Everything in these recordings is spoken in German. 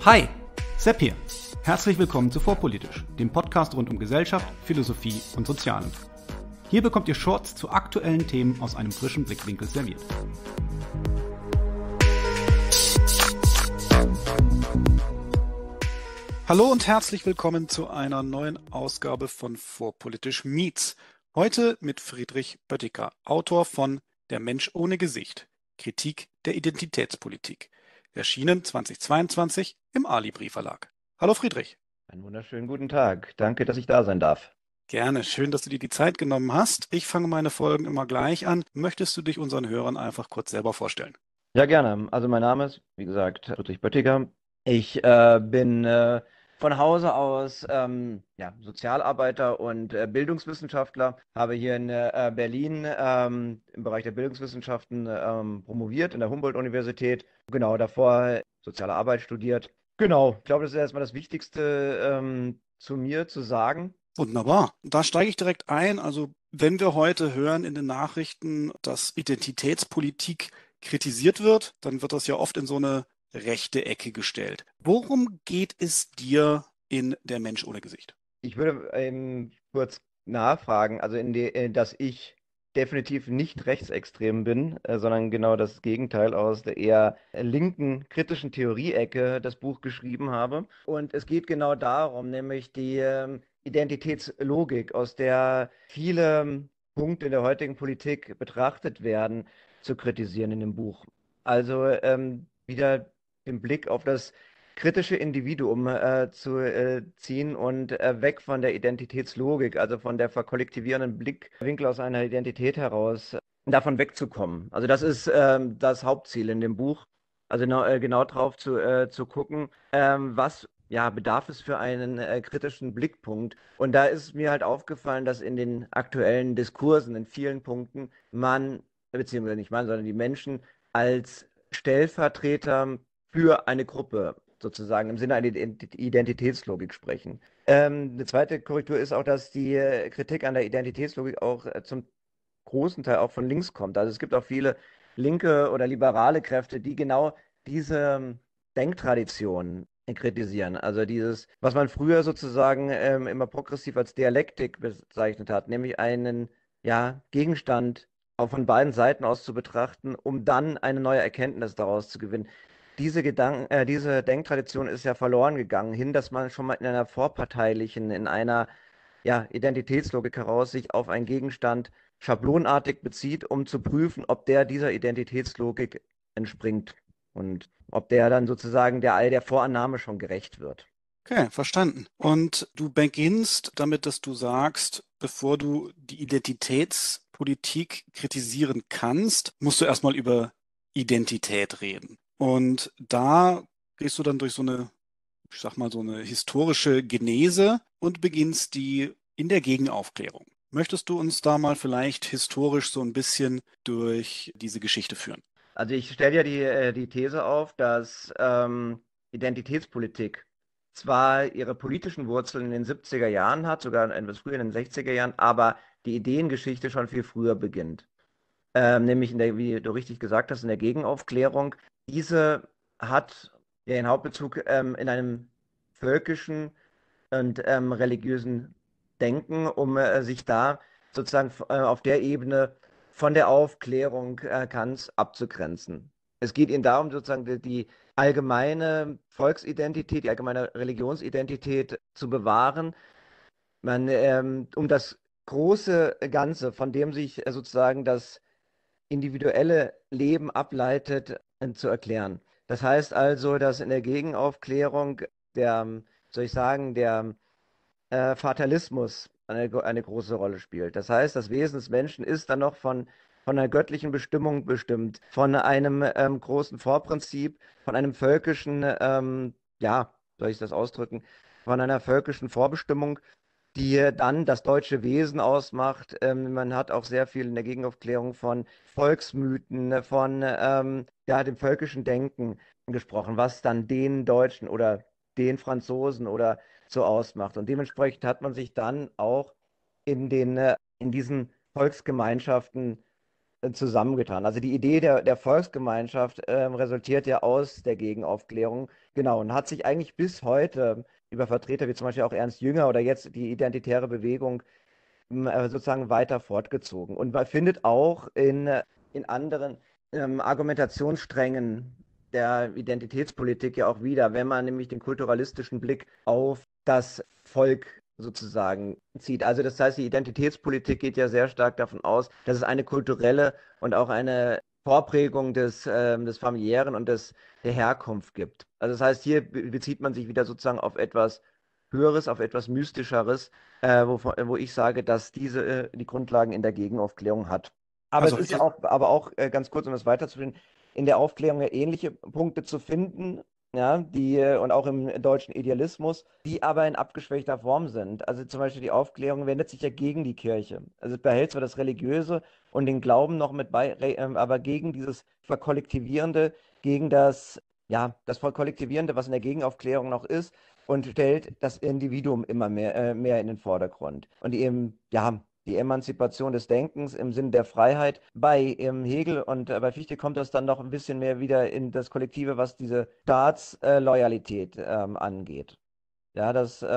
Hi, Sepp hier. Herzlich willkommen zu Vorpolitisch, dem Podcast rund um Gesellschaft, Philosophie und Sozialem. Hier bekommt ihr Shorts zu aktuellen Themen aus einem frischen Blickwinkel serviert. Hallo und herzlich willkommen zu einer neuen Ausgabe von Vorpolitisch Meets. Heute mit Friedrich Böttiger, Autor von Der Mensch ohne Gesicht, Kritik der Identitätspolitik. Erschienen 2022 im Alibri Verlag. Hallo Friedrich. Einen wunderschönen guten Tag. Danke, dass ich da sein darf. Gerne, schön, dass du dir die Zeit genommen hast. Ich fange meine Folgen immer gleich an. Möchtest du dich unseren Hörern einfach kurz selber vorstellen? Ja, gerne. Also mein Name ist, wie gesagt, Friedrich Böttiger. Ich bin von Hause aus Sozialarbeiter und Bildungswissenschaftler. Habe hier in Berlin im Bereich der Bildungswissenschaften promoviert in der Humboldt-Universität. Genau, davor soziale Arbeit studiert. Genau, ich glaube, das ist erstmal das Wichtigste zu mir zu sagen. Wunderbar. Da steige ich direkt ein. Also, wenn wir heute hören in den Nachrichten, dass Identitätspolitik kritisiert wird, dann wird das ja oft in so eine rechte Ecke gestellt. Worum geht es dir in Der Mensch ohne Gesicht? Ich würde kurz nachfragen, also dass ich definitiv nicht rechtsextrem bin, sondern genau das Gegenteil aus der eher linken kritischen Theorie-Ecke das Buch geschrieben habe. Und es geht genau darum, nämlich die Identitätslogik, aus der viele Punkte in der heutigen Politik betrachtet werden, zu kritisieren in dem Buch. Also wieder den Blick auf das kritische Individuum zu ziehen und weg von der Identitätslogik, also von der verkollektivierenden Blickwinkel aus einer Identität heraus, davon wegzukommen. Also das ist das Hauptziel in dem Buch. Also genau drauf zu gucken, was ja, bedarf es für einen kritischen Blickpunkt. Und da ist mir halt aufgefallen, dass in den aktuellen Diskursen in vielen Punkten beziehungsweise nicht man, sondern die Menschen als Stellvertreter für eine Gruppe sozusagen im Sinne einer Identitätslogik sprechen. Eine zweite Korrektur ist auch, dass die Kritik an der Identitätslogik auch zum großen Teil auch von links kommt. Also es gibt auch viele linke oder liberale Kräfte, die genau diese Denktradition kritisieren. Also dieses, was man früher sozusagen immer progressiv als Dialektik bezeichnet hat, nämlich einen Gegenstand auch von beiden Seiten aus zu betrachten, um dann eine neue Erkenntnis daraus zu gewinnen. Diese Denktradition ist ja verloren gegangen, hin, dass man schon mal in einer vorparteilichen, in einer Identitätslogik heraus sich auf einen Gegenstand schablonartig bezieht, um zu prüfen, ob der dieser Identitätslogik entspringt und ob der dann sozusagen der Vorannahme schon gerecht wird. Okay, verstanden. Und du beginnst damit, dass du sagst, bevor du die Identitätspolitik kritisieren kannst, musst du erstmal über Identität reden. Und da gehst du dann durch so eine, ich sag mal, so eine historische Genese und beginnst die in der Gegenaufklärung. Möchtest du uns da mal vielleicht historisch so ein bisschen durch diese Geschichte führen? Also ich stelle ja die These auf, dass Identitätspolitik zwar ihre politischen Wurzeln in den 70er Jahren hat, sogar etwas früher in den 60er Jahren, aber die Ideengeschichte schon viel früher beginnt. Nämlich wie du richtig gesagt hast, in der Gegenaufklärung. Diese hat ja ihren Hauptbezug in einem völkischen und religiösen Denken, um sich da sozusagen auf der Ebene von der Aufklärung Kants abzugrenzen. Es geht ihnen darum, sozusagen die allgemeine Volksidentität, die allgemeine Religionsidentität zu bewahren, um das große Ganze, von dem sich sozusagen das individuelle Leben ableitet, zu erklären. Das heißt also, dass in der Gegenaufklärung soll ich sagen, der Fatalismus eine große Rolle spielt. Das heißt, das Wesen des Menschen ist dann noch von einer göttlichen Bestimmung bestimmt, von einem großen Vorprinzip, von einem völkischen, soll ich das ausdrücken, von einer völkischen Vorbestimmung, die dann das deutsche Wesen ausmacht. Man hat auch sehr viel in der Gegenaufklärung von Volksmythen, von dem völkischen Denken gesprochen, was dann den Deutschen oder den Franzosen oder so ausmacht. Und dementsprechend hat man sich dann auch in diesen Volksgemeinschaften zusammengetan. Also die Idee der Volksgemeinschaft resultiert ja aus der Gegenaufklärung, genau, und hat sich eigentlich bis heute über Vertreter wie zum Beispiel auch Ernst Jünger oder jetzt die identitäre Bewegung sozusagen weiter fortgezogen. Und man findet auch in anderen Argumentationssträngen der Identitätspolitik ja auch wieder, wenn man nämlich den kulturalistischen Blick auf das Volk sozusagen zieht. Also das heißt, die Identitätspolitik geht ja sehr stark davon aus, dass es eine kulturelle und auch eine Vorprägung des Familiären und der Herkunft gibt. Also das heißt, hier bezieht man sich wieder sozusagen auf etwas Höheres, auf etwas Mystischeres, wo ich sage, dass diese die Grundlagen in der Gegenaufklärung hat. Aber es Also, ist ja auch, aber auch ganz kurz, um das weiterzuführen, in der Aufklärung ja ähnliche Punkte zu finden, ja, und auch im deutschen Idealismus, die aber in abgeschwächter Form sind. Also zum Beispiel die Aufklärung wendet sich ja gegen die Kirche. Also es behält zwar das Religiöse und den Glauben noch mit bei, aber gegen dieses Verkollektivierende, gegen das Verkollektivierende, was in der Gegenaufklärung noch ist, und stellt das Individuum immer mehr in den Vordergrund. Und eben, ja, die Emanzipation des Denkens im Sinn der Freiheit. Bei Hegel und bei Fichte kommt das dann noch ein bisschen mehr wieder in das Kollektive, was diese Staatsloyalität angeht. Ja,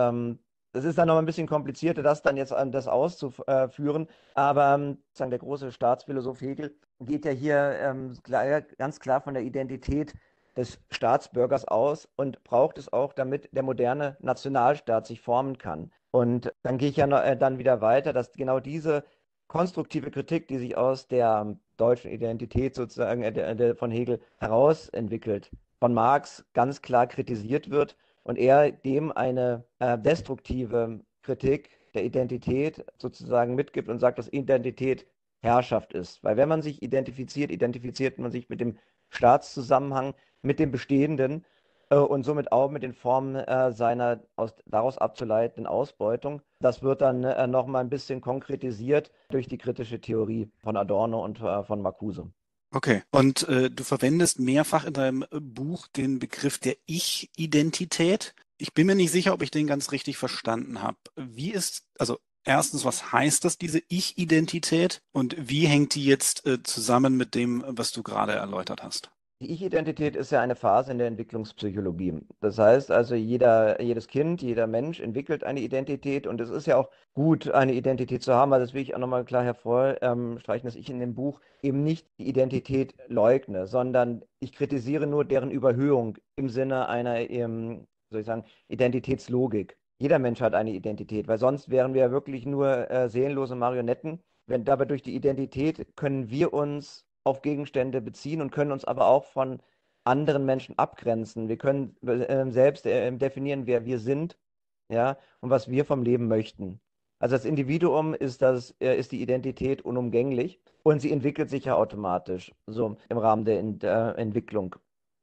das ist dann noch ein bisschen komplizierter, das dann jetzt das auszuführen. Aber sozusagen der große Staatsphilosoph Hegel geht ja hier ganz klar von der Identität des Staatsbürgers aus und braucht es auch, damit der moderne Nationalstaat sich formen kann. Und dann gehe ich ja dann wieder weiter, dass genau diese konstruktive Kritik, die sich aus der deutschen Identität sozusagen von Hegel heraus entwickelt, von Marx ganz klar kritisiert wird und er dem eine destruktive Kritik der Identität sozusagen mitgibt und sagt, dass Identität Herrschaft ist. Weil wenn man sich identifiziert, identifiziert man sich mit dem Staatszusammenhang, mit dem Bestehenden und somit auch mit den Formen seiner daraus abzuleitenden Ausbeutung. Das wird dann noch mal ein bisschen konkretisiert durch die kritische Theorie von Adorno und von Marcuse. okay. Und du verwendest mehrfach in deinem Buch den Begriff der Ich-Identität. Ich bin mir nicht sicher, ob ich den ganz richtig verstanden habe. Also erstens, was heißt das, diese Ich-Identität? Und wie hängt die jetzt zusammen mit dem, was du gerade erläutert hast? Die Ich-Identität ist ja eine Phase in der Entwicklungspsychologie. Das heißt also, jedes Kind, jeder Mensch entwickelt eine Identität und es ist ja auch gut, eine Identität zu haben. Also das will ich auch nochmal klar hervorstreichen, dass ich in dem Buch eben nicht die Identität leugne, sondern ich kritisiere nur deren Überhöhung im Sinne einer, soll ich sagen, Identitätslogik. Jeder Mensch hat eine Identität, weil sonst wären wir ja wirklich nur seelenlose Marionetten. Wenn dabei durch die Identität können wir uns auf Gegenstände beziehen und können uns aber auch von anderen Menschen abgrenzen. Wir können selbst definieren, wer wir sind, ja, und was wir vom Leben möchten. Also als Individuum ist die Identität unumgänglich und sie entwickelt sich ja automatisch, so im Rahmen der Entwicklung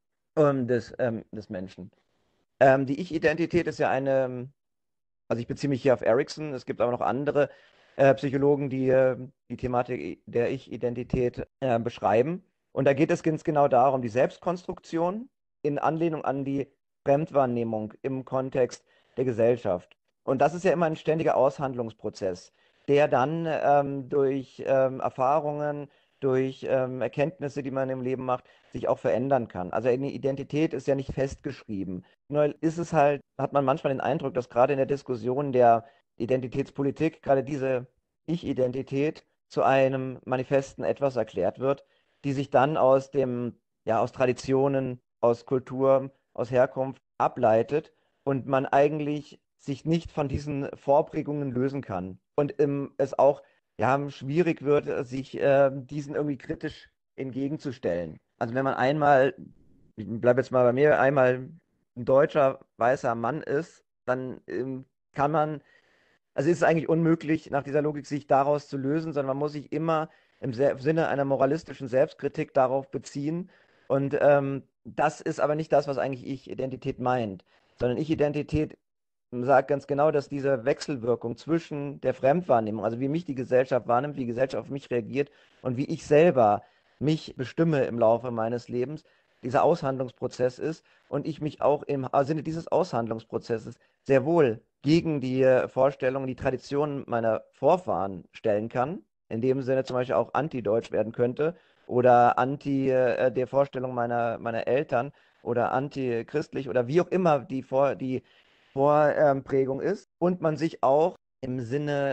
des Menschen. Die Ich-Identität ist ja also ich beziehe mich hier auf Erickson, es gibt aber noch andere Psychologen, die die Thematik der Ich-Identität beschreiben. Und da geht es ganz genau darum, die Selbstkonstruktion in Anlehnung an die Fremdwahrnehmung im Kontext der Gesellschaft. Und das ist ja immer ein ständiger Aushandlungsprozess, der dann durch Erfahrungen, durch Erkenntnisse, die man im Leben macht, sich auch verändern kann. Also eine Identität ist ja nicht festgeschrieben. Nur ist es halt, hat man manchmal den Eindruck, dass gerade in der Diskussion der Identitätspolitik gerade diese Ich-Identität zu einem manifesten Etwas erklärt wird, die sich dann aus Traditionen, aus Kultur, aus Herkunft ableitet und man eigentlich sich nicht von diesen Vorprägungen lösen kann. Und es auch schwierig wird, sich diesen irgendwie kritisch entgegenzustellen. Also wenn man einmal, ich bleibe jetzt mal bei mir, einmal ein deutscher weißer Mann ist, dann kann man, also ist es eigentlich unmöglich, nach dieser Logik sich daraus zu lösen, sondern man muss sich immer im Sinne einer moralistischen Selbstkritik darauf beziehen. Und das ist aber nicht das, was eigentlich Ich-Identität meint, sondern Ich-Identität sagt ganz genau, dass diese Wechselwirkung zwischen der Fremdwahrnehmung, also wie mich die Gesellschaft wahrnimmt, wie die Gesellschaft auf mich reagiert und wie ich selber mich bestimme im Laufe meines Lebens, dieser Aushandlungsprozess ist und ich mich auch im Sinne dieses Aushandlungsprozesses sehr wohl gegen die Vorstellungen, die Traditionen meiner Vorfahren stellen kann in dem Sinne zum Beispiel auch anti-deutsch werden könnte oder anti der Vorstellung meiner Eltern oder anti-christlich oder wie auch immer die Vorprägung ist und man sich auch im Sinne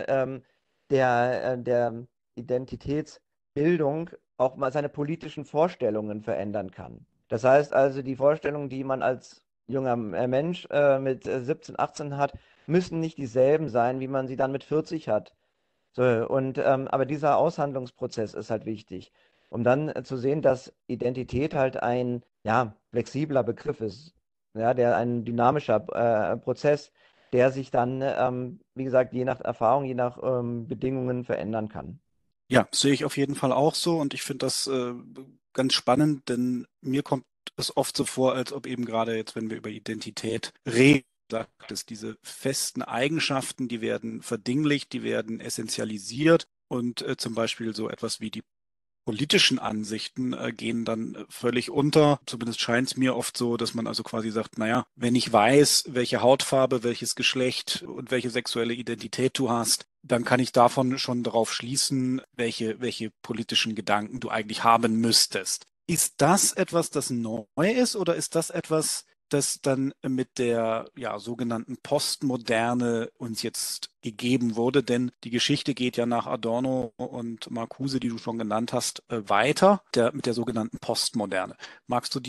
der Identitätsbildung auch mal seine politischen Vorstellungen verändern kann. Das heißt also, die Vorstellungen, die man als junger Mensch mit 17, 18 hat, müssen nicht dieselben sein, wie man sie dann mit 40 hat. So, aber dieser Aushandlungsprozess ist halt wichtig, um dann zu sehen, dass Identität halt ein ja, flexibler Begriff ist, ja, der ein dynamischer Prozess, der sich dann, wie gesagt, je nach Erfahrung, je nach Bedingungen verändern kann. Ja, sehe ich auf jeden Fall auch so und ich finde das ganz spannend, denn mir kommt es oft so vor, als ob eben gerade jetzt, wenn wir über Identität reden, sagt es, diese festen Eigenschaften, die werden verdinglicht, die werden essentialisiert und zum Beispiel so etwas wie die politischen Ansichten gehen dann völlig unter. Zumindest scheint es mir oft so, dass man also quasi sagt, naja, wenn ich weiß, welche Hautfarbe, welches Geschlecht und welche sexuelle Identität du hast, dann kann ich davon schon darauf schließen, welche politischen Gedanken du eigentlich haben müsstest. Ist das etwas, das neu ist oder ist das etwas, das dann mit der ja, sogenannten Postmoderne uns jetzt gegeben wurde? Denn die Geschichte geht ja nach Adorno und Marcuse, die du schon genannt hast, weiter mit der sogenannten Postmoderne. Magst du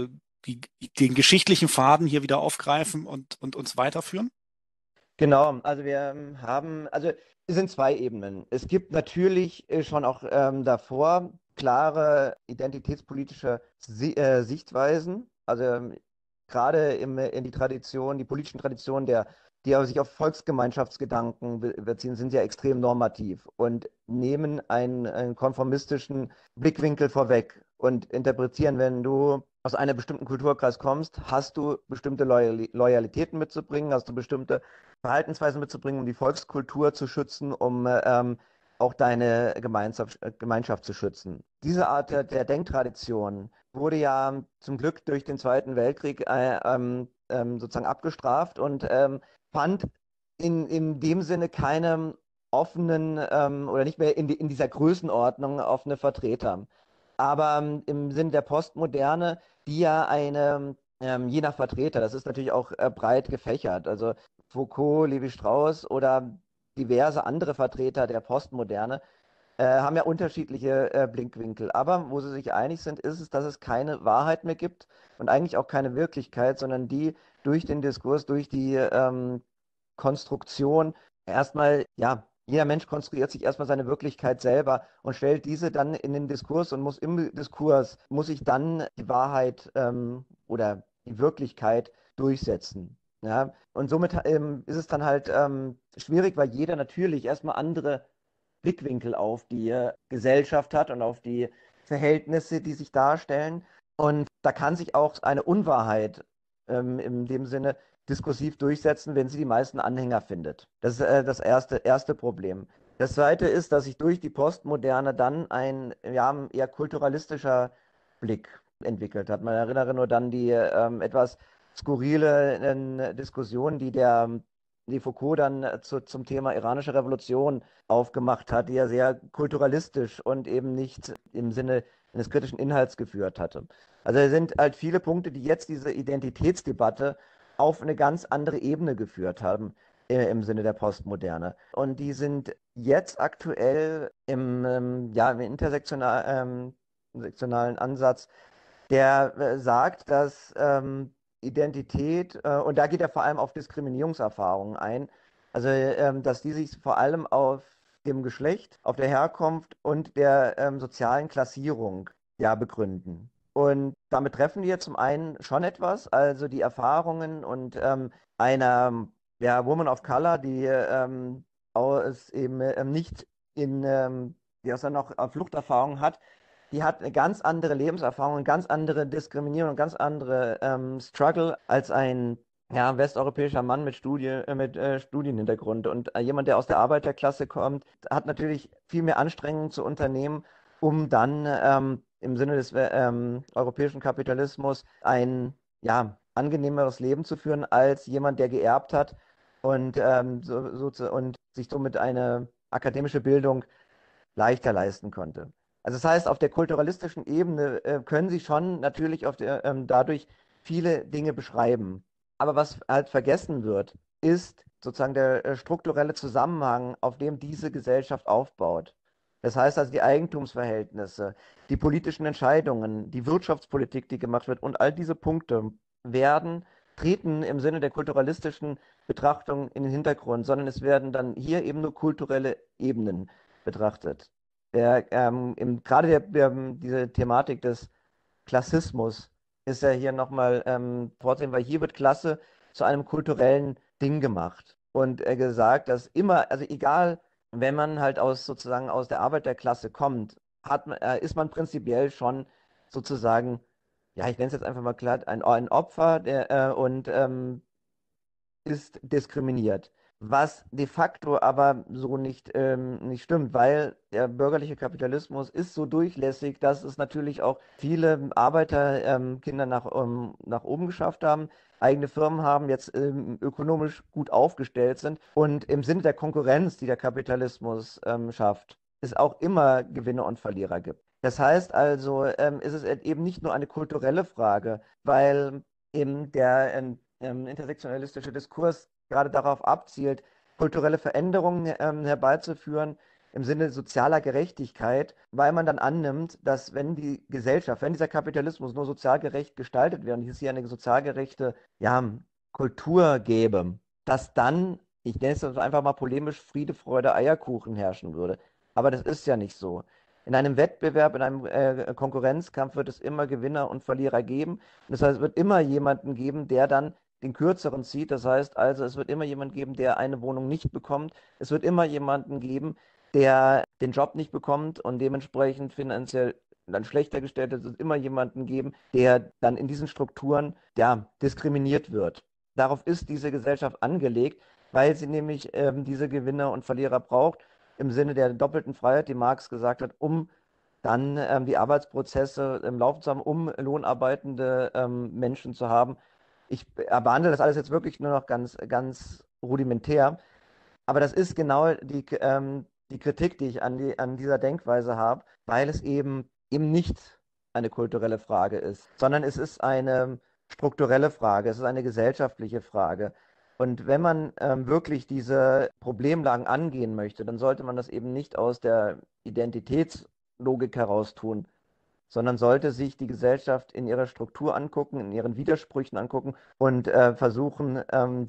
den geschichtlichen Faden hier wieder aufgreifen und uns weiterführen? Genau, also wir also es sind zwei Ebenen. Es gibt natürlich schon auch davor klare identitätspolitische Sichtweisen, also gerade in die Tradition, die politischen Traditionen die aber sich auf Volksgemeinschaftsgedanken beziehen, sind ja extrem normativ und nehmen einen konformistischen Blickwinkel vorweg und interpretieren, wenn du aus einem bestimmten Kulturkreis kommst, hast du bestimmte Loyalitäten mitzubringen, hast du bestimmte Verhaltensweisen mitzubringen, um die Volkskultur zu schützen, um auch deine Gemeinschaft zu schützen. Diese Art der Denktradition wurde ja zum Glück durch den Zweiten Weltkrieg sozusagen abgestraft und fand in dem Sinne keine offenen oder nicht mehr in dieser Größenordnung offene Vertreter. Aber im Sinn der Postmoderne, die ja je nach Vertreter, das ist natürlich auch breit gefächert, also Foucault, Levi-Strauss oder diverse andere Vertreter der Postmoderne haben ja unterschiedliche Blickwinkel. Aber wo sie sich einig sind, ist es, dass es keine Wahrheit mehr gibt und eigentlich auch keine Wirklichkeit, sondern die durch den Diskurs, durch die Konstruktion erstmal, ja, jeder Mensch konstruiert sich erstmal seine Wirklichkeit selber und stellt diese dann in den Diskurs und muss im Diskurs, muss sich dann die Wahrheit oder die Wirklichkeit durchsetzen. Ja, und somit ist es dann halt schwierig, weil jeder natürlich erstmal andere Blickwinkel auf die Gesellschaft hat und auf die Verhältnisse, die sich darstellen. Und da kann sich auch eine Unwahrheit in dem Sinne diskursiv durchsetzen, wenn sie die meisten Anhänger findet. Das ist das erste Problem. Das zweite ist, dass sich durch die Postmoderne dann ein ja, eher kulturalistischer Blick entwickelt hat. Man erinnere nur dann die etwas skurrile Diskussion, die Foucault dann zum Thema iranische Revolution aufgemacht hat, die er sehr kulturalistisch und eben nicht im Sinne eines kritischen Inhalts geführt hatte. Also es sind halt viele Punkte, die jetzt diese Identitätsdebatte auf eine ganz andere Ebene geführt haben im Sinne der Postmoderne. Und die sind jetzt aktuell ja, im intersektionalen Ansatz, der sagt, dass Identität, und da geht er vor allem auf Diskriminierungserfahrungen ein, also dass die sich vor allem auf dem Geschlecht, auf der Herkunft und der sozialen Klassierung ja begründen. Und damit treffen wir zum einen schon etwas, also die Erfahrungen und einer ja, Woman of Color, die aus eben nicht die aus noch Fluchterfahrung hat, die hat eine ganz andere Lebenserfahrung, eine ganz andere Diskriminierung, eine ganz andere Struggle als ein ja, westeuropäischer Mann mit Studienhintergrund. Und jemand, der aus der Arbeiterklasse kommt, hat natürlich viel mehr Anstrengungen zu unternehmen, um dann im Sinne des europäischen Kapitalismus ein ja, angenehmeres Leben zu führen als jemand, der geerbt hat und sich somit eine akademische Bildung leichter leisten konnte. Also das heißt, auf der kulturalistischen Ebene können Sie schon natürlich dadurch viele Dinge beschreiben. Aber was halt vergessen wird, ist sozusagen der strukturelle Zusammenhang, auf dem diese Gesellschaft aufbaut. Das heißt also die Eigentumsverhältnisse, die politischen Entscheidungen, die Wirtschaftspolitik, die gemacht wird und all diese Punkte werden, treten im Sinne der kulturalistischen Betrachtung in den Hintergrund, sondern es werden dann hier eben nur kulturelle Ebenen betrachtet. Gerade diese Thematik des Klassismus ist ja hier nochmal vorzusehen, weil hier wird Klasse zu einem kulturellen Ding gemacht und gesagt, dass immer, also egal, wenn man halt sozusagen aus der Arbeiterklasse kommt, ist man prinzipiell schon sozusagen, ja, ich nenne es jetzt einfach mal klar, ein Opfer und ist diskriminiert. Was de facto aber so nicht stimmt, weil der bürgerliche Kapitalismus ist so durchlässig, dass es natürlich auch viele Arbeiterkinder nach oben geschafft haben, eigene Firmen haben, jetzt ökonomisch gut aufgestellt sind. Und im Sinne der Konkurrenz, die der Kapitalismus schafft, es auch immer Gewinner und Verlierer gibt. Das heißt also, ist es eben nicht nur eine kulturelle Frage, weil eben der intersektionalistische Diskurs gerade darauf abzielt, kulturelle Veränderungen herbeizuführen im Sinne sozialer Gerechtigkeit, weil man dann annimmt, dass wenn die Gesellschaft, wenn dieser Kapitalismus nur sozial gerecht gestaltet wird und es hier eine sozial gerechte, ja, Kultur gäbe, dass dann, ich nenne es jetzt einfach mal polemisch, Friede, Freude, Eierkuchen herrschen würde. Aber das ist ja nicht so. In einem Wettbewerb, in einem Konkurrenzkampf wird es immer Gewinner und Verlierer geben. Und das heißt, es wird immer jemanden geben, der dann den kürzeren zieht. Das heißt also, es wird immer jemanden geben, der eine Wohnung nicht bekommt. Es wird immer jemanden geben, der den Job nicht bekommt und dementsprechend finanziell dann schlechter gestellt ist. Es wird immer jemanden geben, der dann in diesen Strukturen, ja, diskriminiert wird. Darauf ist diese Gesellschaft angelegt, weil sie nämlich diese Gewinner und Verlierer braucht, im Sinne der doppelten Freiheit, die Marx gesagt hat, um dann die Arbeitsprozesse im Laufen zu haben, um lohnarbeitende Menschen zu haben. Ich behandle das alles jetzt wirklich nur noch ganz rudimentär, aber das ist genau die Kritik, die ich an dieser Denkweise habe, weil es eben nicht eine kulturelle Frage ist, sondern es ist eine strukturelle Frage, es ist eine gesellschaftliche Frage. Und wenn man wirklich diese Problemlagen angehen möchte, dann sollte man das eben nicht aus der Identitätslogik heraus tun, sondern sollte sich die Gesellschaft in ihrer Struktur angucken, in ihren Widersprüchen angucken und versuchen,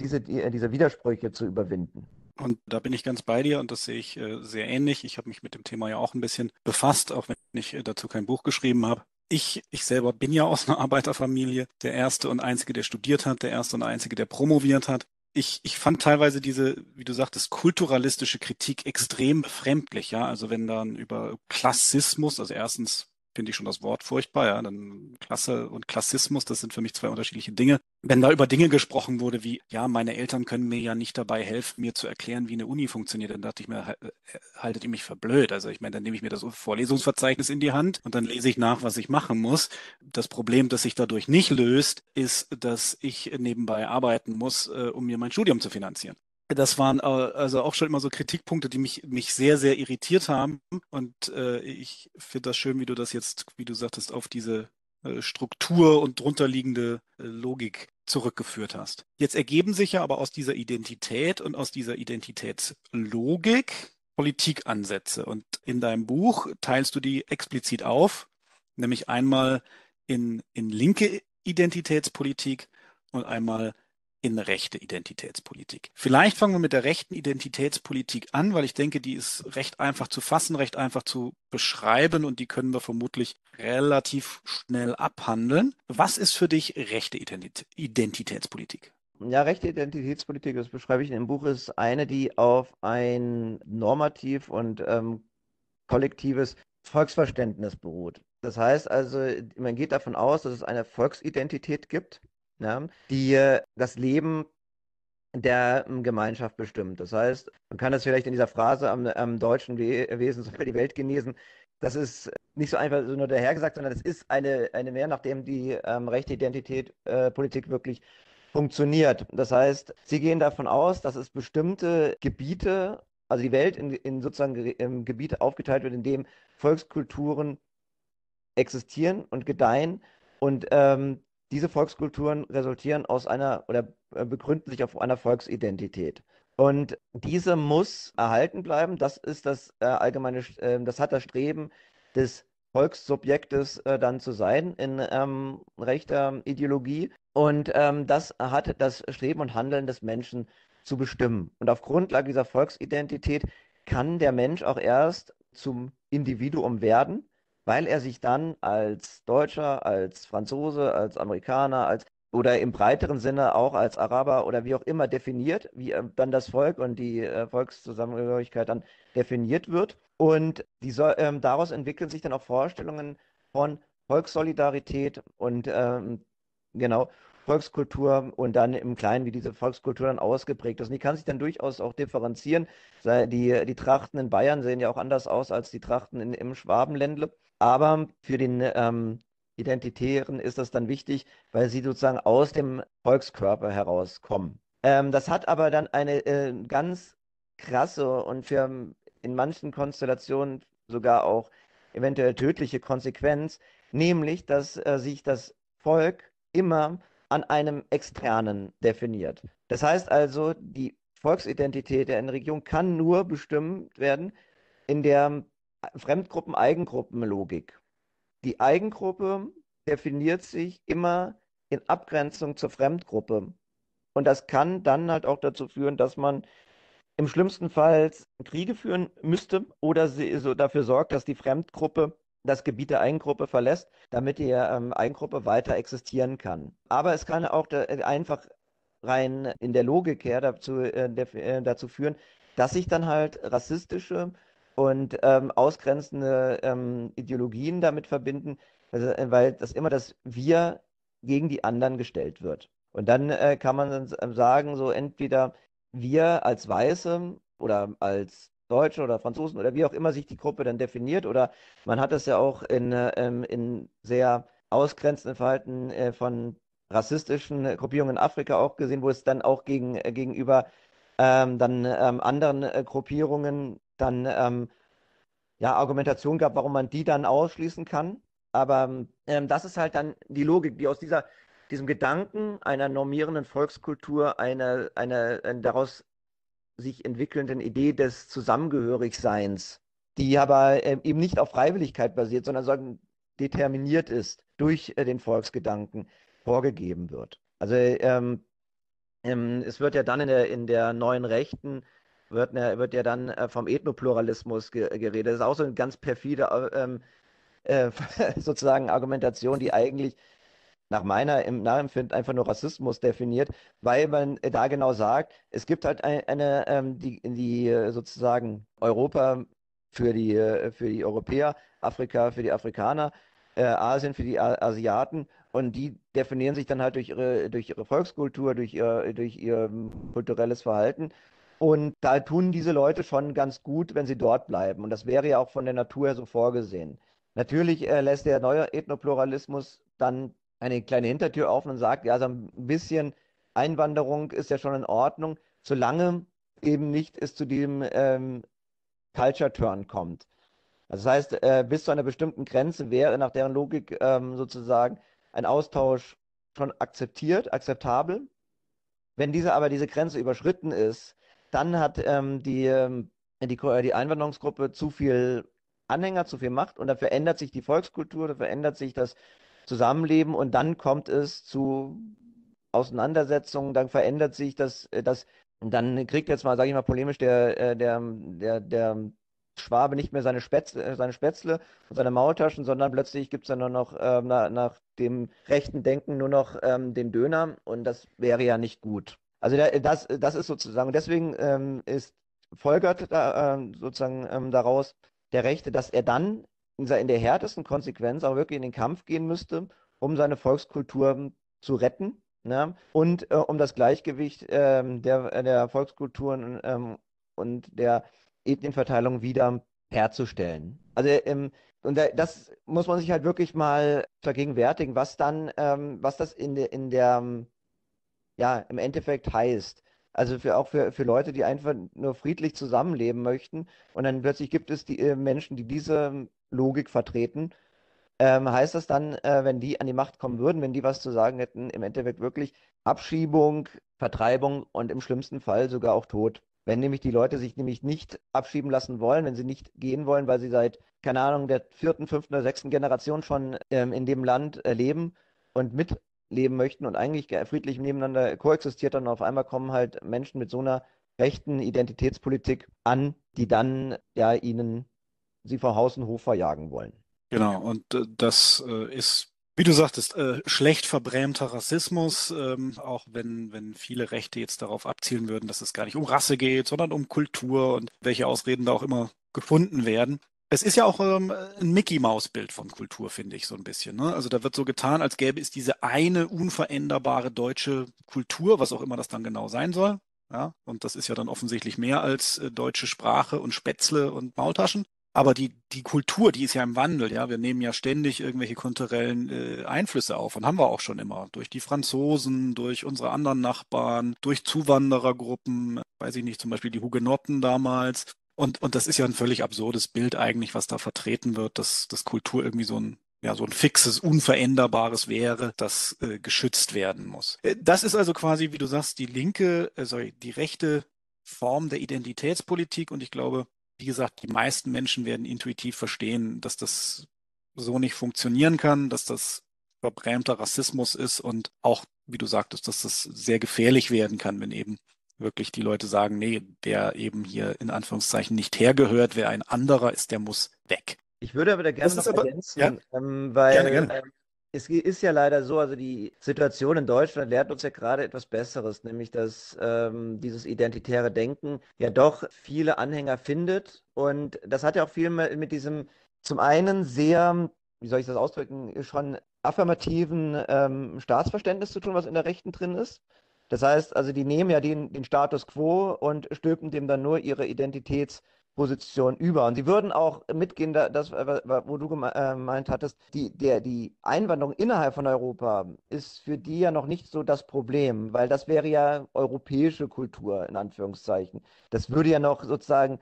diese Widersprüche zu überwinden. Und da bin ich ganz bei dir und das sehe ich sehr ähnlich. Ich habe mich mit dem Thema ja auch ein bisschen befasst, auch wenn ich dazu kein Buch geschrieben habe. Ich selber bin ja aus einer Arbeiterfamilie, der erste und einzige, der studiert hat, der erste und einzige, der promoviert hat. Ich fand teilweise diese, wie du sagtest, kulturalistische Kritik extrem befremdlich, ja. Also wenn dann über Klassismus, also erstens finde ich schon das Wort furchtbar, ja, dann Klasse und Klassismus, das sind für mich zwei unterschiedliche Dinge. Wenn da über Dinge gesprochen wurde wie, ja, meine Eltern können mir ja nicht dabei helfen, mir zu erklären, wie eine Uni funktioniert, dann dachte ich mir, haltet ihr mich für blöd? Also ich meine, dann nehme ich mir das Vorlesungsverzeichnis in die Hand und dann lese ich nach, was ich machen muss. Das Problem, das sich dadurch nicht löst, ist, dass ich nebenbei arbeiten muss, um mir mein Studium zu finanzieren. Das waren also auch schon immer so Kritikpunkte, die mich sehr, sehr irritiert haben. Und ich finde das schön, wie du das jetzt, wie du sagtest, auf diese Struktur und drunterliegende Logik zurückgeführt hast. Jetzt ergeben sich ja aber aus dieser Identität und aus dieser Identitätslogik Politikansätze. Und in deinem Buch teilst du die explizit auf, nämlich einmal in linke Identitätspolitik und einmal in rechte Identitätspolitik. Vielleicht fangen wir mit der rechten Identitätspolitik an, weil ich denke, die ist recht einfach zu fassen, recht einfach zu beschreiben und die können wir vermutlich relativ schnell abhandeln. Was ist für dich rechte Identitätspolitik? Ja, rechte Identitätspolitik, das beschreibe ich in dem Buch, ist eine, die auf ein normativ und kollektives Volksverständnis beruht. Das heißt also, man geht davon aus, dass es eine Volksidentität gibt, ja, die das Leben der Gemeinschaft bestimmt. Das heißt, man kann das vielleicht in dieser Phrase am deutschen Wesen soll die Welt genesen. Das ist nicht so einfach so nur dahergesagt, sondern es ist eine mehr, nachdem die rechte Identität Politik wirklich funktioniert. Das heißt, sie gehen davon aus, dass es bestimmte Gebiete also die Welt in sozusagen Gebiete aufgeteilt wird, in dem Volkskulturen existieren und gedeihen. Und diese Volkskulturen resultieren aus einer oder begründen sich auf einer Volksidentität. Und diese muss erhalten bleiben. Das ist das das hat das Streben des Volkssubjektes dann zu sein in rechter Ideologie. Und das hat das Streben und Handeln des Menschen zu bestimmen. Und auf Grundlage dieser Volksidentität kann der Mensch auch erst zum Individuum werden, weil er sich dann als Deutscher, als Franzose, als Amerikaner, als oder im breiteren Sinne auch als Araber oder wie auch immer definiert, wie dann das Volk und die Volkszusammengehörigkeit dann definiert wird. Und daraus entwickeln sich dann auch Vorstellungen von Volkssolidarität und genau Volkskultur und dann im Kleinen, wie diese Volkskultur dann ausgeprägt ist. Und die kann sich dann durchaus auch differenzieren. Die Trachten in Bayern sehen ja auch anders aus als die Trachten im Schwabenländle. Aber für den Identitären ist das dann wichtig, weil sie sozusagen aus dem Volkskörper herauskommen. Das hat aber dann eine ganz krasse und in manchen Konstellationen sogar auch eventuell tödliche Konsequenz, nämlich, dass sich das Volk immer an einem Externen definiert. Das heißt also, die Volksidentität der eine Region kann nur bestimmt werden in der Fremdgruppen-Eigengruppen-Logik. Die Eigengruppe definiert sich immer in Abgrenzung zur Fremdgruppe. Und das kann dann halt auch dazu führen, dass man im schlimmsten Fall Kriege führen müsste oder sie so dafür sorgt, dass die Fremdgruppe das Gebiet der Eigengruppe verlässt, damit die Eigengruppe weiter existieren kann. Aber es kann auch einfach rein in der Logik her dazu führen, dass sich dann halt rassistische und ausgrenzende Ideologien damit verbinden, weil das immer das Wir gegen die anderen gestellt wird. Und dann kann man dann sagen, so entweder wir als Weiße oder als Deutsche oder Franzosen oder wie auch immer sich die Gruppe dann definiert, oder man hat es ja auch in sehr ausgrenzenden Verhalten von rassistischen Gruppierungen in Afrika auch gesehen, wo es dann auch gegenüber dann anderen Gruppierungen dann ja, Argumentation gab, warum man die dann ausschließen kann. Aber das ist halt dann die Logik, die aus diesem Gedanken einer normierenden Volkskultur, einer daraus sich entwickelnden Idee des Zusammengehörigseins, die aber eben nicht auf Freiwilligkeit basiert, sondern sagen, determiniert ist durch den Volksgedanken, vorgegeben wird. Also es wird ja dann in der neuen Rechten, wird ja dann vom Ethnopluralismus geredet. Das ist auch so eine ganz perfide äh, sozusagen Argumentation, die eigentlich im Nachempfinden einfach nur Rassismus definiert, weil man da genau sagt, es gibt halt die sozusagen Europa für die Europäer, Afrika für die Afrikaner, Asien für die Asiaten, und die definieren sich dann halt durch ihre Volkskultur, durch ihr kulturelles Verhalten. Und da tun diese Leute schon ganz gut, wenn sie dort bleiben. Und das wäre ja auch von der Natur her so vorgesehen. Natürlich lässt der neue Ethnopluralismus dann eine kleine Hintertür auf und sagt, ja, so ein bisschen Einwanderung ist ja schon in Ordnung, solange eben nicht es zu diesem Culture Turn kommt. Also das heißt, bis zu einer bestimmten Grenze wäre nach deren Logik sozusagen ein Austausch schon akzeptabel. Wenn diese Grenze überschritten ist, dann hat die Einwanderungsgruppe zu viel Anhänger, zu viel Macht, und dann verändert sich die Volkskultur, dann verändert sich das Zusammenleben, und dann kommt es zu Auseinandersetzungen, dann verändert sich und dann kriegt jetzt mal, sage ich mal polemisch, der Schwabe nicht mehr seine Spätzle und seine Maultaschen, sondern plötzlich gibt es dann nur noch nach dem rechten Denken nur noch den Döner, und das wäre ja nicht gut. Also das ist sozusagen, und deswegen folgert sozusagen daraus der Rechte, dass er dann in der härtesten Konsequenz auch wirklich in den Kampf gehen müsste, um seine Volkskultur zu retten, ne? Und um das Gleichgewicht der Volkskulturen und der Ethnienverteilung wieder herzustellen. Also das muss man sich halt wirklich mal vergegenwärtigen, was das ja, im Endeffekt heißt. Also auch für Leute, die einfach nur friedlich zusammenleben möchten. Und dann plötzlich gibt es die Menschen, die diese Logik vertreten. Heißt das dann, wenn die an die Macht kommen würden, wenn die was zu sagen hätten, im Endeffekt wirklich Abschiebung, Vertreibung und im schlimmsten Fall sogar auch Tod? Wenn nämlich die Leute sich nämlich nicht abschieben lassen wollen, wenn sie nicht gehen wollen, weil sie seit, keine Ahnung, der vierten, fünften oder sechsten Generation schon in dem Land leben und mitleben möchten und eigentlich friedlich nebeneinander koexistiert, dann auf einmal kommen halt Menschen mit so einer rechten Identitätspolitik an, die dann ja ihnen sie vor Haus und Hof verjagen wollen. Genau, und das ist, wie du sagtest, schlecht verbrämter Rassismus, auch wenn viele Rechte jetzt darauf abzielen würden, dass es gar nicht um Rasse geht, sondern um Kultur und welche Ausreden da auch immer gefunden werden. Es ist ja auch ein Mickey-Maus-Bild von Kultur, finde ich, so ein bisschen. Ne? Also da wird so getan, als gäbe es diese eine unveränderbare deutsche Kultur, was auch immer das dann genau sein soll. Ja, und das ist ja dann offensichtlich mehr als deutsche Sprache und Spätzle und Maultaschen. Aber die Kultur, die ist ja im Wandel, ja. Wir nehmen ja ständig irgendwelche kulturellen Einflüsse auf und haben wir auch schon immer. Durch die Franzosen, durch unsere anderen Nachbarn, durch Zuwanderergruppen, weiß ich nicht, zum Beispiel die Hugenotten damals. Und das ist ja ein völlig absurdes Bild eigentlich, was da vertreten wird, dass Kultur irgendwie so ein fixes, unveränderbares wäre, das geschützt werden muss. Das ist also quasi, wie du sagst, die rechte Form der Identitätspolitik. Und ich glaube, wie gesagt, die meisten Menschen werden intuitiv verstehen, dass das so nicht funktionieren kann, dass das verbrämter Rassismus ist und auch, wie du sagtest, dass das sehr gefährlich werden kann, wenn eben wirklich die Leute sagen, nee, der eben hier in Anführungszeichen nicht hergehört, wer ein anderer ist, der muss weg. Ich würde aber da gerne Das noch ist aber, ja, ergänzen, gerne, weil gerne. es ist ja leider so, also die Situation in Deutschland lehrt uns ja gerade etwas Besseres, nämlich dass dieses identitäre Denken ja doch viele Anhänger findet. Und das hat ja auch viel mit diesem zum einen sehr, wie soll ich das ausdrücken, schon affirmativen Staatsverständnis zu tun, was in der Rechten drin ist. Das heißt, also die nehmen ja den Status quo und stülpen dem dann nur ihre Identitätsposition über. Und sie würden auch mitgehen, das, wo du gemeint hattest, die Einwanderung innerhalb von Europa ist für die ja noch nicht so das Problem, weil das wäre ja europäische Kultur, in Anführungszeichen. Das würde ja noch sozusagen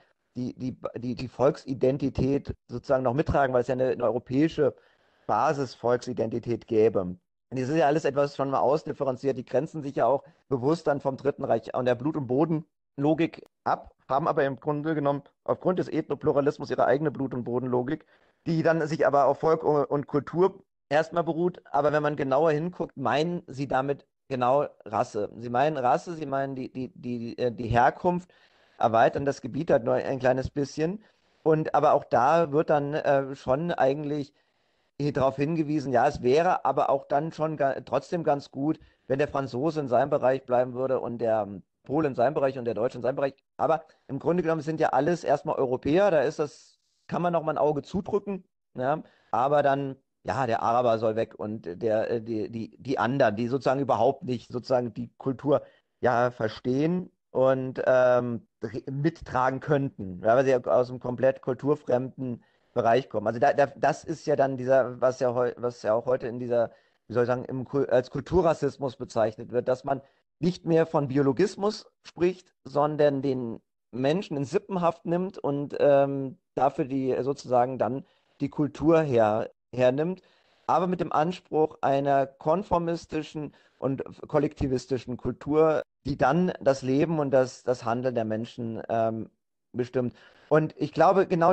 die Volksidentität sozusagen noch mittragen, weil es ja eine europäische Basis-Volksidentität gäbe. Und das ist ja alles etwas schon mal ausdifferenziert. Die grenzen sich ja auch bewusst dann vom Dritten Reich und der Blut- und Bodenlogik ab, haben aber im Grunde genommen aufgrund des Ethnopluralismus ihre eigene Blut- und Bodenlogik, die dann sich aber auf Volk und Kultur erstmal beruht. Aber wenn man genauer hinguckt, meinen sie damit genau Rasse. Sie meinen Rasse, sie meinen die Herkunft, erweitern das Gebiet halt nur ein kleines bisschen. Und aber auch da wird dann schon eigentlich hier darauf hingewiesen, ja, es wäre aber auch dann schon trotzdem ganz gut, wenn der Franzose in seinem Bereich bleiben würde und der Pole in seinem Bereich und der Deutsche in seinem Bereich. Aber im Grunde genommen sind ja alles erstmal Europäer, da ist das, kann man noch mal ein Auge zudrücken, ja, aber dann, ja, der Araber soll weg und die anderen, die sozusagen überhaupt nicht sozusagen die Kultur ja verstehen und mittragen könnten, ja, weil sie ja aus einem komplett kulturfremden Bereich kommen. Also das ist ja dann dieser, was ja auch heute in dieser, wie soll ich sagen, als Kulturrassismus bezeichnet wird, dass man nicht mehr von Biologismus spricht, sondern den Menschen in Sippenhaft nimmt und dafür die sozusagen dann die Kultur hernimmt, aber mit dem Anspruch einer konformistischen und kollektivistischen Kultur, die dann das Leben und das Handeln der Menschen bestimmt. Und ich glaube, genau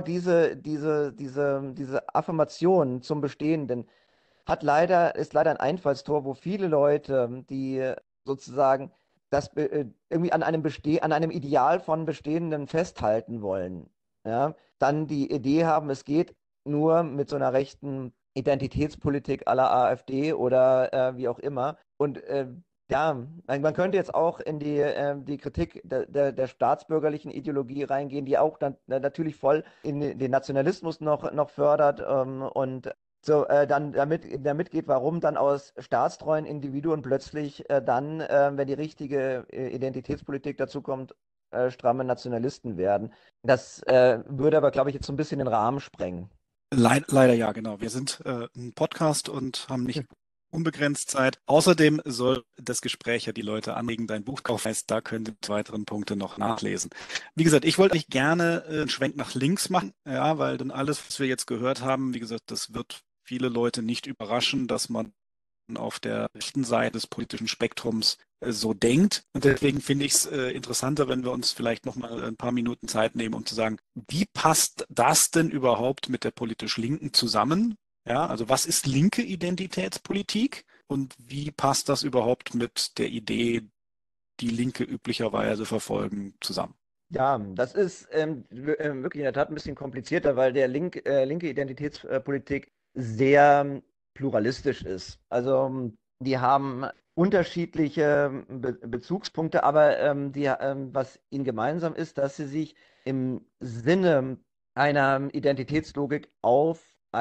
diese Affirmation zum Bestehenden ist leider ein Einfallstor, wo viele Leute, die sozusagen irgendwie an einem Ideal von Bestehenden festhalten wollen, ja, dann die Idee haben, es geht nur mit so einer rechten Identitätspolitik à la AfD oder wie auch immer. Und ja, man könnte jetzt auch in die Kritik der staatsbürgerlichen Ideologie reingehen, die auch dann natürlich voll in den Nationalismus noch fördert und so dann damit geht, warum dann aus staatstreuen Individuen plötzlich dann, wenn die richtige Identitätspolitik dazu kommt, stramme Nationalisten werden. Das würde aber, glaube ich, jetzt so ein bisschen den Rahmen sprengen. Leider ja, genau. Wir sind ein Podcast und haben nicht unbegrenzt Zeit. Außerdem soll das Gespräch ja die Leute anregen, dein Buch kaufen. Heißt, da könnt ihr die weiteren Punkte noch nachlesen. Wie gesagt, ich wollte eigentlich gerne einen Schwenk nach links machen, ja, weil dann alles, was wir jetzt gehört haben, wie gesagt, das wird viele Leute nicht überraschen, dass man auf der rechten Seite des politischen Spektrums so denkt. Und deswegen finde ich es interessanter, wenn wir uns vielleicht noch mal ein paar Minuten Zeit nehmen, um zu sagen, wie passt das denn überhaupt mit der politisch Linken zusammen? Ja, also was ist linke Identitätspolitik und wie passt das überhaupt mit der Idee, die Linke üblicherweise verfolgen, zusammen? Ja, das ist wirklich in der Tat ein bisschen komplizierter, weil der linke Identitätspolitik sehr pluralistisch ist. Also die haben unterschiedliche Bezugspunkte, aber was ihnen gemeinsam ist, dass sie sich im Sinne einer Identitätslogik auf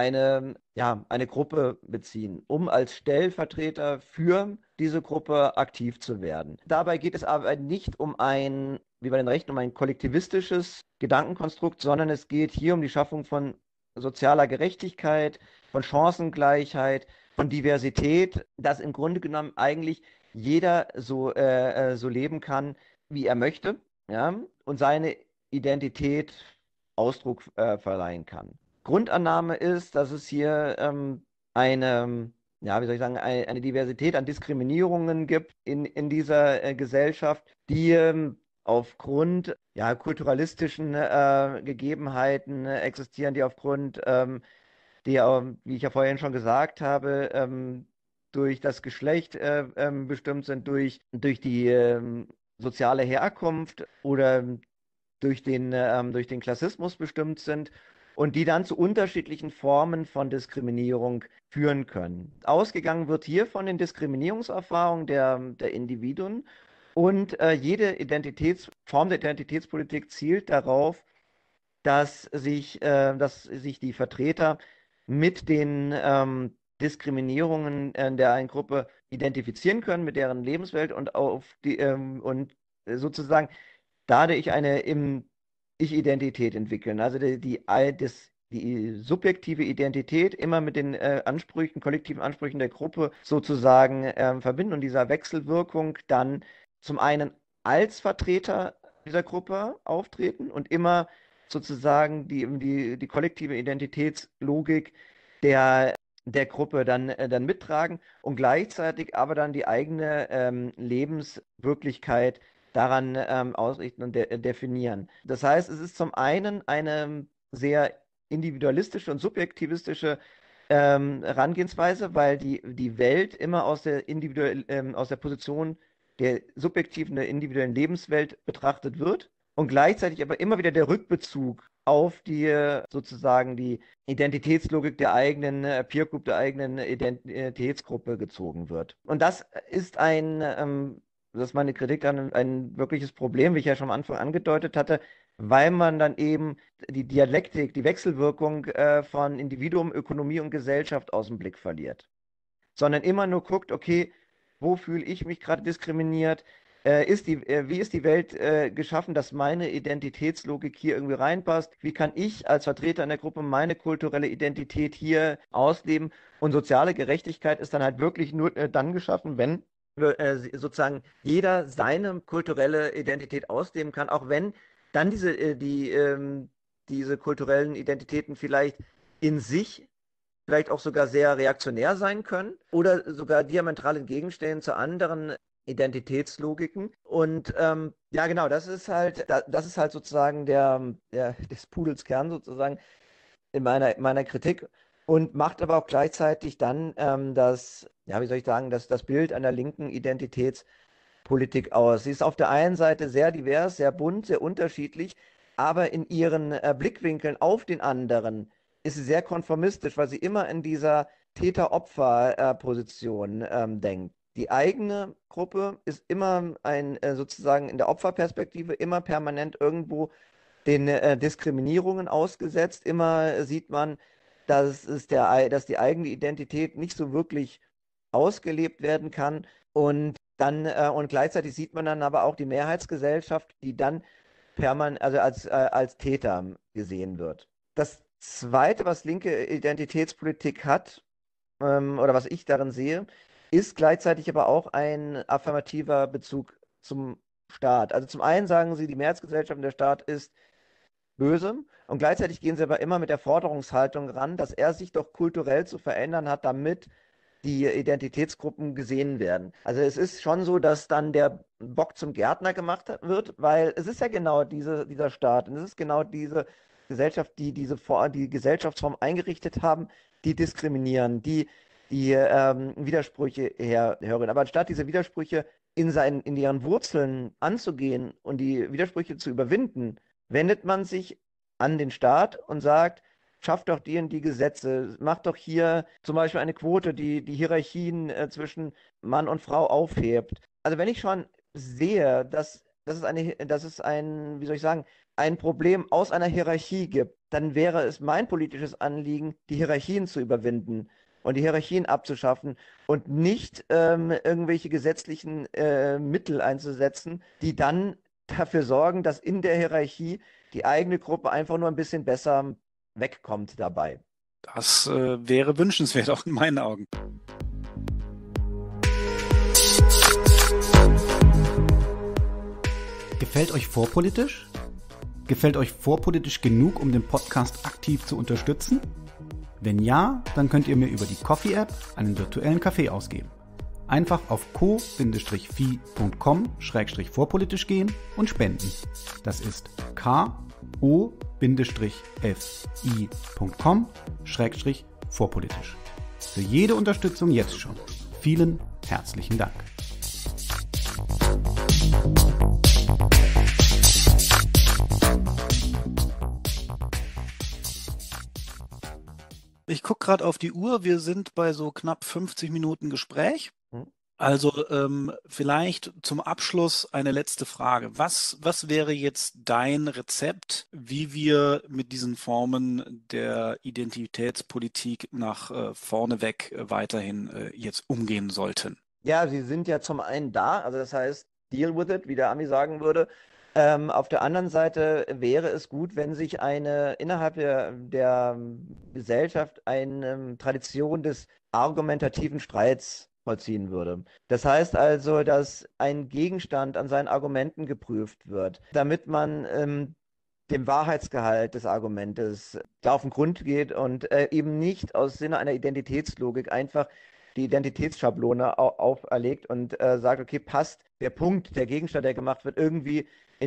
eine Gruppe beziehen, um als Stellvertreter für diese Gruppe aktiv zu werden. Dabei geht es aber nicht um wie bei den Rechten, um ein kollektivistisches Gedankenkonstrukt, sondern es geht hier um die Schaffung von sozialer Gerechtigkeit, von Chancengleichheit, von Diversität, dass im Grunde genommen eigentlich jeder so leben kann, wie er möchte, ja, und seine Identität Ausdruck verleihen kann. Grundannahme ist, dass es hier wie soll ich sagen, eine Diversität an Diskriminierungen gibt in dieser Gesellschaft, die aufgrund kulturalistischen Gegebenheiten existieren, die aufgrund die, wie ich ja vorhin schon gesagt habe, durch das Geschlecht bestimmt sind, durch die soziale Herkunft oder durch den Klassismus bestimmt sind und die dann zu unterschiedlichen Formen von Diskriminierung führen können. Ausgegangen wird hier von den Diskriminierungserfahrungen der Individuen und jede Form der Identitätspolitik zielt darauf, dass sich die Vertreter mit den Diskriminierungen der einen Gruppe identifizieren können, mit deren Lebenswelt und sozusagen dadurch eine Ich-Identität entwickeln. Also die subjektive Identität immer mit den kollektiven Ansprüchen der Gruppe sozusagen verbinden und dieser Wechselwirkung dann zum einen als Vertreter dieser Gruppe auftreten und immer sozusagen die kollektive Identitätslogik der Gruppe dann mittragen und gleichzeitig aber dann die eigene Lebenswirklichkeit daran ausrichten und definieren. Das heißt, es ist zum einen eine sehr individualistische und subjektivistische Herangehensweise, weil die Welt immer aus der Position der subjektiven, der individuellen Lebenswelt betrachtet wird und gleichzeitig aber immer wieder der Rückbezug auf sozusagen die Identitätslogik der eigenen Peer Group, der eigenen Identitätsgruppe gezogen wird. Und das ist meine Kritik an ein wirkliches Problem, wie ich ja schon am Anfang angedeutet hatte, weil man dann eben die Dialektik, die Wechselwirkung von Individuum, Ökonomie und Gesellschaft aus dem Blick verliert. Sondern immer nur guckt, okay, wo fühle ich mich gerade diskriminiert? Wie ist die Welt geschaffen, dass meine Identitätslogik hier irgendwie reinpasst? Wie kann ich als Vertreter in der Gruppe meine kulturelle Identität hier ausleben? Und soziale Gerechtigkeit ist dann halt wirklich nur dann geschaffen, wenn sozusagen jeder seine kulturelle Identität ausleben kann, auch wenn dann diese kulturellen Identitäten vielleicht in sich vielleicht auch sogar sehr reaktionär sein können oder sogar diametral entgegenstehen zu anderen Identitätslogiken. Und ja, genau, das ist halt sozusagen des Pudels Kern sozusagen in meiner Kritik und macht aber auch gleichzeitig dann wie soll ich sagen, das Bild einer linken Identitätspolitik aus. Sie ist auf der einen Seite sehr divers, sehr bunt, sehr unterschiedlich, aber in ihren Blickwinkeln auf den anderen ist sie sehr konformistisch, weil sie immer in dieser Täter-Opfer-Position denkt. Die eigene Gruppe ist immer sozusagen in der Opferperspektive immer permanent irgendwo den Diskriminierungen ausgesetzt. Immer sieht man, dass die eigene Identität nicht so wirklich ausgelebt werden kann. Und gleichzeitig sieht man dann aber auch die Mehrheitsgesellschaft, die dann also als Täter gesehen wird. Das Zweite, was linke Identitätspolitik hat, oder was ich darin sehe, ist gleichzeitig aber auch ein affirmativer Bezug zum Staat. Also zum einen sagen sie, die Mehrheitsgesellschaft und der Staat ist böse und gleichzeitig gehen sie aber immer mit der Forderungshaltung ran, dass er sich doch kulturell zu verändern hat, damit die Identitätsgruppen gesehen werden. Also es ist schon so, dass dann der Bock zum Gärtner gemacht wird, weil es ist ja genau dieser Staat und es ist genau diese Gesellschaft, die die Gesellschaftsform eingerichtet haben, die diskriminieren, die Widersprüche herhören. Aber anstatt diese Widersprüche in ihren Wurzeln anzugehen und die Widersprüche zu überwinden, wendet man sich an den Staat und sagt, schafft doch die und die Gesetze, macht doch hier zum Beispiel eine Quote, die die Hierarchien zwischen Mann und Frau aufhebt. Also wenn ich schon sehe, dass es ein, wie soll ich sagen, ein Problem aus einer Hierarchie gibt, dann wäre es mein politisches Anliegen, die Hierarchien zu überwinden und die Hierarchien abzuschaffen und nicht irgendwelche gesetzlichen Mittel einzusetzen, die dann dafür sorgen, dass in der Hierarchie die eigene Gruppe einfach nur ein bisschen besser wegkommt dabei. Das wäre wünschenswert, auch in meinen Augen. Gefällt euch vorpolitisch? Gefällt euch vorpolitisch genug, um den Podcast aktiv zu unterstützen? Wenn ja, dann könnt ihr mir über die Coffee-App einen virtuellen Kaffee ausgeben. Einfach auf ko-fi.com/vorpolitisch gehen und spenden. Das ist ko-fi.com/vorpolitisch. Für jede Unterstützung jetzt schon. Vielen herzlichen Dank. Ich gucke gerade auf die Uhr. Wir sind bei so knapp 50 Minuten Gespräch. Hm? Also vielleicht zum Abschluss eine letzte Frage. Was wäre jetzt dein Rezept, wie wir mit diesen Formen der Identitätspolitik nach vorne weg weiterhin jetzt umgehen sollten? Ja, sie sind ja zum einen da, also das heißt, deal with it, wie der Ami sagen würde. Auf der anderen Seite wäre es gut, wenn sich innerhalb der Gesellschaft eine Tradition des argumentativen Streits vollziehen würde. Das heißt also, dass ein Gegenstand an seinen Argumenten geprüft wird, damit man dem Wahrheitsgehalt des Argumentes da auf den Grund geht und eben nicht aus Sinne einer Identitätslogik einfach die Identitätsschablone auferlegt und sagt, okay, passt der Punkt, der Gegenstand, der gemacht wird, irgendwie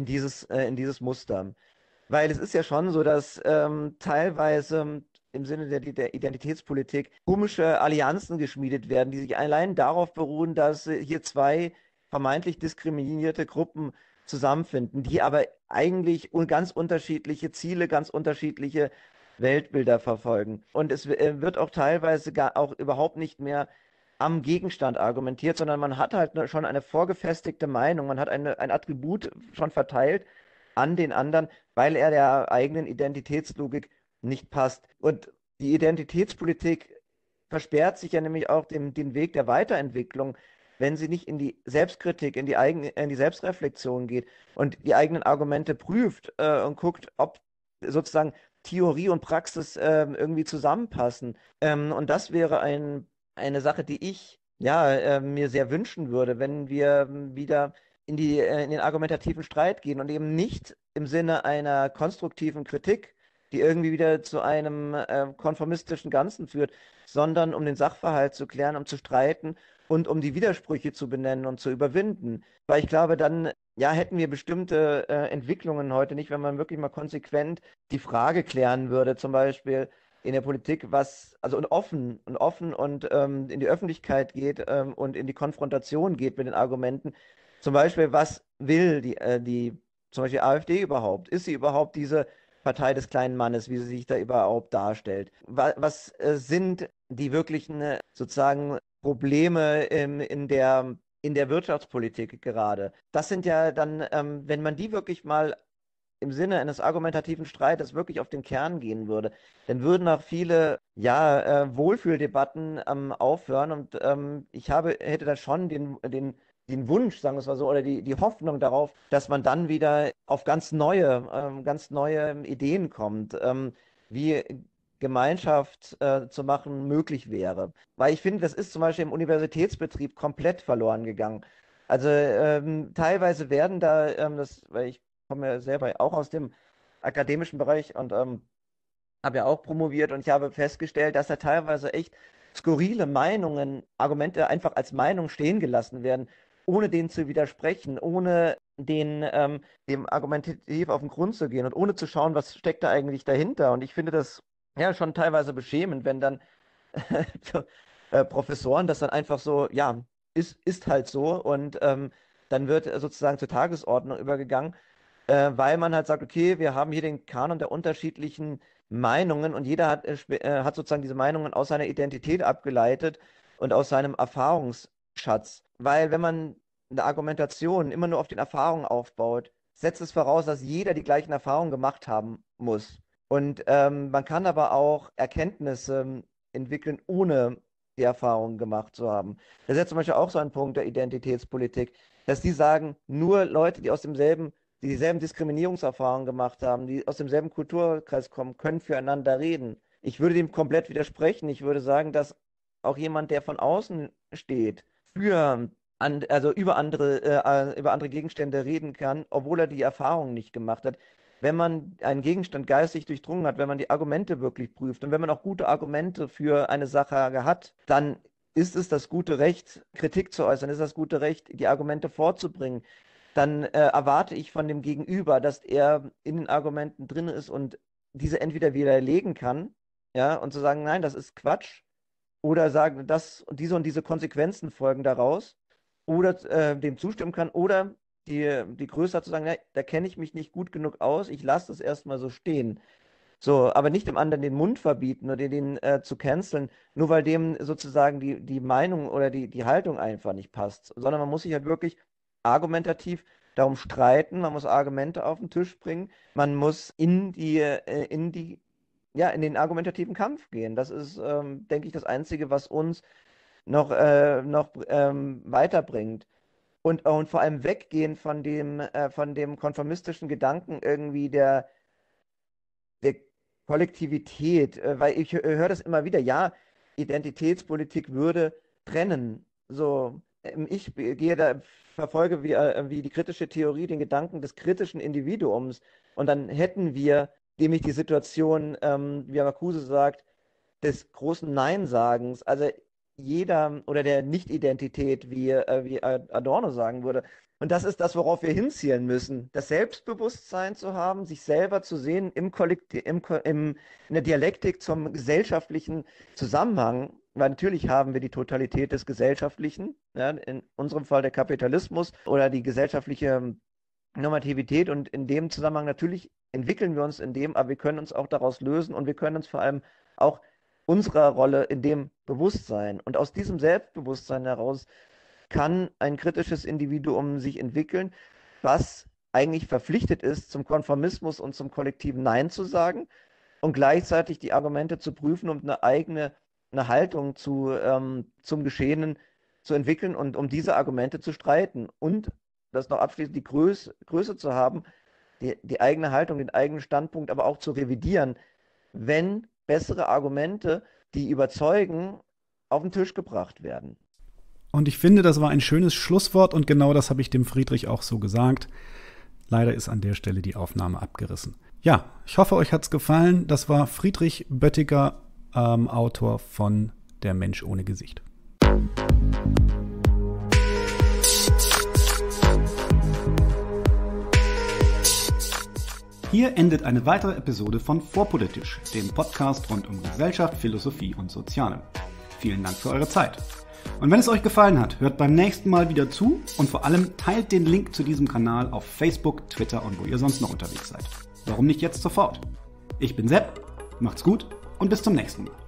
in dieses Muster. Weil es ist ja schon so, dass teilweise im Sinne der Identitätspolitik komische Allianzen geschmiedet werden, die sich allein darauf beruhen, dass hier zwei vermeintlich diskriminierte Gruppen zusammenfinden, die aber eigentlich ganz unterschiedliche Ziele, ganz unterschiedliche Weltbilder verfolgen. Und es wird auch teilweise gar auch überhaupt nicht mehr am Gegenstand argumentiert, sondern man hat halt schon eine vorgefestigte Meinung, man hat ein Attribut schon verteilt an den anderen, weil er der eigenen Identitätslogik nicht passt. Und die Identitätspolitik versperrt sich ja nämlich auch den Weg der Weiterentwicklung, wenn sie nicht in die Selbstkritik, in die Selbstreflexion geht und die eigenen Argumente prüft und guckt, ob sozusagen Theorie und Praxis irgendwie zusammenpassen. Und das wäre eine Sache, die ich ja mir sehr wünschen würde, wenn wir wieder in den argumentativen Streit gehen und eben nicht im Sinne einer konstruktiven Kritik, die irgendwie wieder zu einem konformistischen Ganzen führt, sondern um den Sachverhalt zu klären, um zu streiten und um die Widersprüche zu benennen und zu überwinden. Weil ich glaube, dann ja, hätten wir bestimmte Entwicklungen heute nicht, wenn man wirklich mal konsequent die Frage klären würde, zum Beispiel in der Politik, also und offen und in die Öffentlichkeit geht und in die Konfrontation geht mit den Argumenten. Zum Beispiel, was will zum Beispiel AfD überhaupt? Ist sie überhaupt diese Partei des kleinen Mannes, wie sie sich da überhaupt darstellt? Was sind die wirklichen sozusagen Probleme in der Wirtschaftspolitik gerade? Das sind ja dann, wenn man die wirklich mal im Sinne eines argumentativen Streites wirklich auf den Kern gehen würde, dann würden auch viele ja, Wohlfühldebatten aufhören und hätte da schon den Wunsch, sagen wir es mal so, oder die Hoffnung darauf, dass man dann wieder auf ganz neue Ideen kommt. Wie Gemeinschaft zu machen möglich wäre. Weil ich finde, das ist zum Beispiel im Universitätsbetrieb komplett verloren gegangen. Also teilweise werden da, weil ich komme ja selber auch aus dem akademischen Bereich und habe ja auch promoviert und ich habe festgestellt, dass da teilweise echt skurrile Meinungen, Argumente einfach als Meinung stehen gelassen werden, ohne denen zu widersprechen, ohne dem argumentativ auf den Grund zu gehen und ohne zu schauen, was steckt da eigentlich dahinter. Und ich finde das ja schon teilweise beschämend, wenn dann so, Professoren das dann einfach so, ja, ist halt so und dann wird sozusagen zur Tagesordnung übergegangen, weil man halt sagt, okay, wir haben hier den Kanon der unterschiedlichen Meinungen und jeder hat sozusagen diese Meinungen aus seiner Identität abgeleitet und aus seinem Erfahrungsschatz. Weil wenn man eine Argumentation immer nur auf den Erfahrungen aufbaut, setzt es voraus, dass jeder die gleichen Erfahrungen gemacht haben muss. Und man kann aber auch Erkenntnisse entwickeln, ohne die Erfahrungen gemacht zu haben. Das ist ja zum Beispiel auch so ein Punkt der Identitätspolitik, dass die sagen, nur Leute, die dieselben Diskriminierungserfahrungen gemacht haben, die aus demselben Kulturkreis kommen, können füreinander reden. Ich würde dem komplett widersprechen. Ich würde sagen, dass auch jemand, der von außen steht, also über andere Gegenstände reden kann, obwohl er die Erfahrung nicht gemacht hat. Wenn man einen Gegenstand geistig durchdrungen hat, wenn man die Argumente wirklich prüft und wenn man auch gute Argumente für eine Sache hat, dann ist es das gute Recht, Kritik zu äußern, ist das gute Recht, die Argumente vorzubringen. Dann erwarte ich von dem Gegenüber, dass er in den Argumenten drin ist und diese entweder widerlegen kann, ja, und zu sagen, nein, das ist Quatsch, oder sagen, und diese Konsequenzen folgen daraus, oder dem zustimmen kann, oder die Größe hat zu sagen, ja, da kenne ich mich nicht gut genug aus, ich lasse das erstmal so stehen. So, aber nicht dem anderen den Mund verbieten oder den zu canceln, nur weil dem sozusagen die Meinung oder die Haltung einfach nicht passt, sondern man muss sich halt wirklich argumentativ darum streiten, man muss Argumente auf den Tisch bringen, man muss in den argumentativen Kampf gehen. Das ist, denke ich, das Einzige, was uns noch weiterbringt. Und vor allem weggehen von dem konformistischen Gedanken irgendwie der Kollektivität, weil ich höre das immer wieder, ja, Identitätspolitik würde trennen. So, ich verfolge wie die kritische Theorie den Gedanken des kritischen Individuums und dann hätten wir nämlich die Situation, wie Marcuse sagt, des großen Nein-Sagens, also jeder oder der Nicht-Identität, wie Adorno sagen würde. Und das ist das, worauf wir hinzielen müssen. Das Selbstbewusstsein zu haben, sich selber zu sehen in der Dialektik zum gesellschaftlichen Zusammenhang. Weil natürlich haben wir die Totalität des Gesellschaftlichen, ja, in unserem Fall der Kapitalismus oder die gesellschaftliche Normativität. Und in dem Zusammenhang natürlich entwickeln wir uns in dem, aber wir können uns auch daraus lösen und wir können uns vor allem auch unserer Rolle in dem Bewusstsein. Und aus diesem Selbstbewusstsein heraus kann ein kritisches Individuum sich entwickeln, was eigentlich verpflichtet ist, zum Konformismus und zum kollektiven Nein zu sagen und gleichzeitig die Argumente zu prüfen, um eine Haltung zum Geschehenen zu entwickeln und um diese Argumente zu streiten. Und das noch abschließend die Größe zu haben, die eigene Haltung, den eigenen Standpunkt aber auch zu revidieren, wenn bessere Argumente, die überzeugen, auf den Tisch gebracht werden. Und ich finde, das war ein schönes Schlusswort und genau das habe ich dem Friedrich auch so gesagt. Leider ist an der Stelle die Aufnahme abgerissen. Ja, ich hoffe, euch hat es gefallen. Das war Friedrich Böttiger, Autor von Der Mensch ohne Gesicht. Hier endet eine weitere Episode von Vorpolitisch, dem Podcast rund um Gesellschaft, Philosophie und Soziale. Vielen Dank für eure Zeit. Und wenn es euch gefallen hat, hört beim nächsten Mal wieder zu und vor allem teilt den Link zu diesem Kanal auf Facebook, Twitter und wo ihr sonst noch unterwegs seid. Warum nicht jetzt sofort? Ich bin Sepp, macht's gut und bis zum nächsten Mal.